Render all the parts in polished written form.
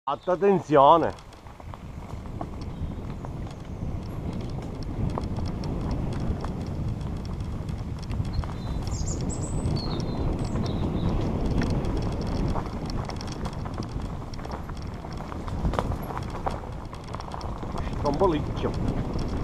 Alta tensione. Scombolicchio.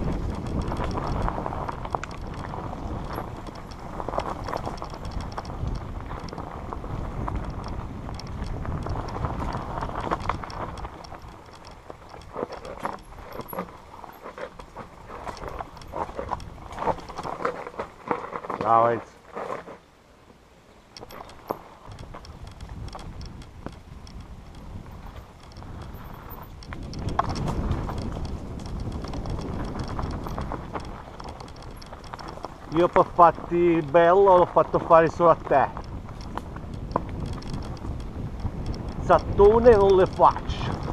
Bravo Enzo. Io per farti il bello l'ho fatto fare solo a te. Sattone non le faccio.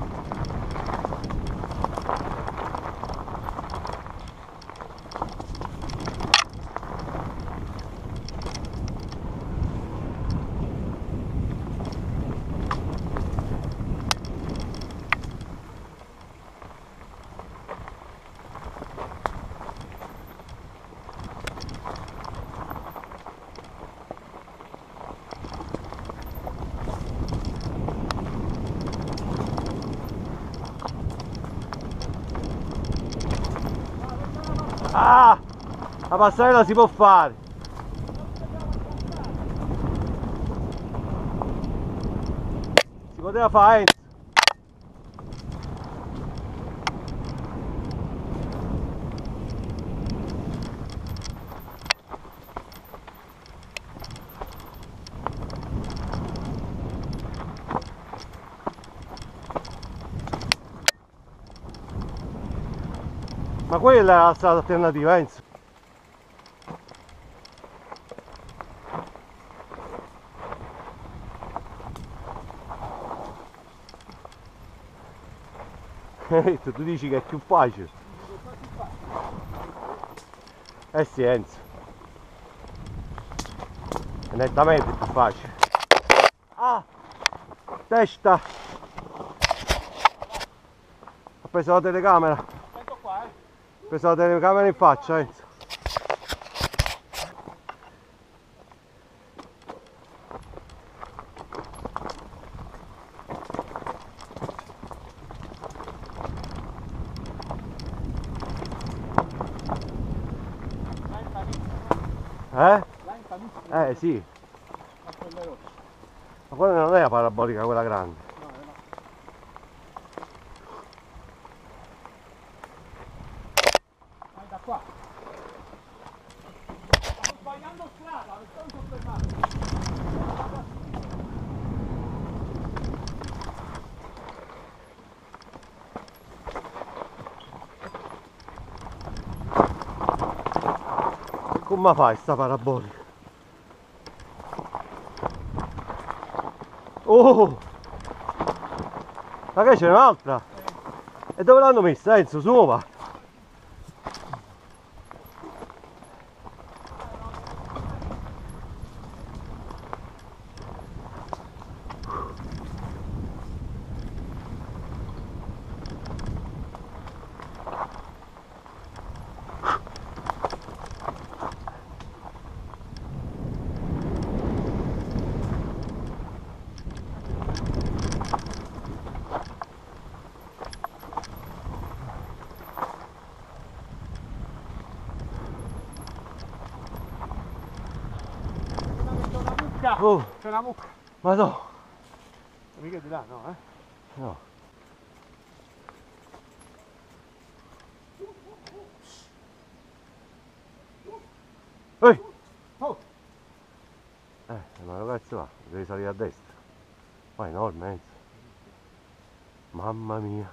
Ah! La passarella si può fare! Si poteva fare Enzo! Ma quella è la strada alternativa Enzo! Tu dici che è più facile? Eh sì Enzo, è nettamente più facile. Ah! Testa! Ho preso la telecamera. Ecco qua, Ho preso la telecamera in faccia Enzo. Eh? Là in famiglia. Sì. A quelle rocce. Ma quella non è la parabolica quella grande. No, no. Vai da qua. Sto sbagliando strada, mi sono fermato. Come fai sta parabolica? Oh! Ma che c'è un'altra? E dove l'hanno messa Enzo? Su va! Oh! C'è una mucca. Ma no! Mica di là, no, No! Ehi! Oh! Ma ragazzi va, devi salire a destra. Ma è enorme Enzo. Mamma mia.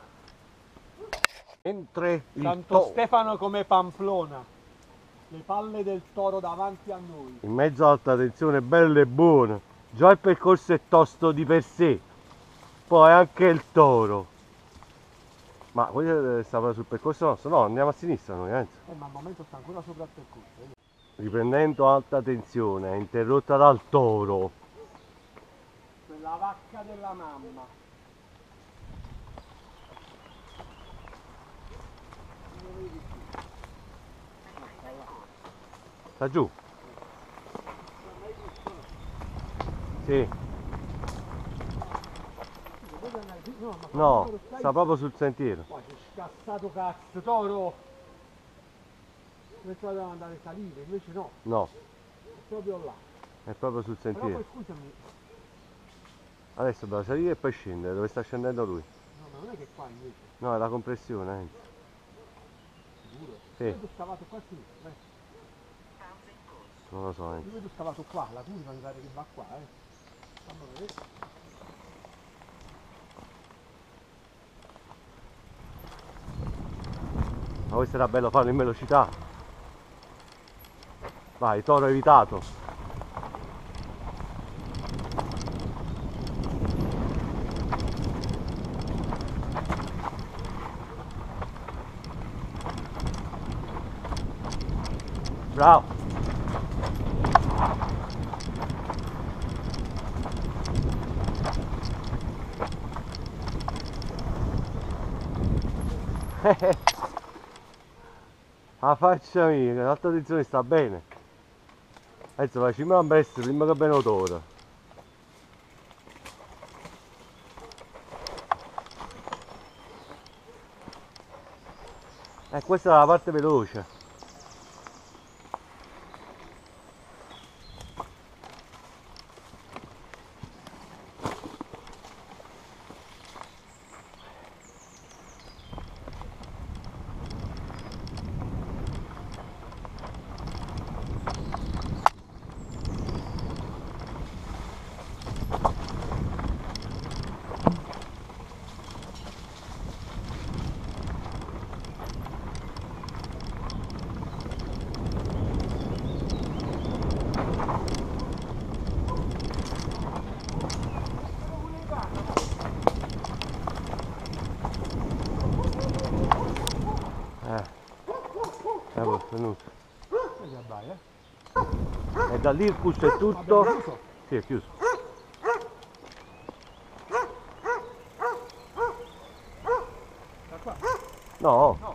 Mentre il Santo toro Stefano come Pamplona. Le palle del toro davanti a noi. in mezzo all'alta tensione bella e buona. Già il percorso è tosto di per sé. Poi anche il toro. Ma voi stava sul percorso nostro? No, andiamo a sinistra noi Enzo. Ma al momento sta ancora sopra il percorso. Riprendendo alta tensione, interrotta dal toro. Quella vacca della mamma. Sta giù? Sì. No, sta proprio sul sentiero. Qua c'è scassato cazzo, toro! Pensavo dovevamo andare a salire, invece no, No, è proprio là. è proprio sul Però sentiero. poi scusami, Adesso dobbiamo salire e poi scendere, dove sta scendendo lui. no, ma non è che qua invece, No, è la compressione, Enzo. sicuro. Sì. Io vedo scavato qua a sinistra, Non lo so, Enzo. Io vedo scavato qua, la curva mi pare che va qua, Fammi vedere. Ma questo era bello farlo in velocità. Vai, toro evitato. Bravo. La faccia mia, l'alta tensione sta bene. Adesso facciamo un presto prima che viene toro. Questa è la parte veloce. È venuto. E da lì il pulso è tutto. Sì, è chiuso. Da qua? No. No.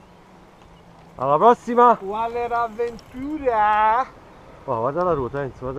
Alla prossima. Quale avventura! Oh, guarda la ruota, Enzo, guarda.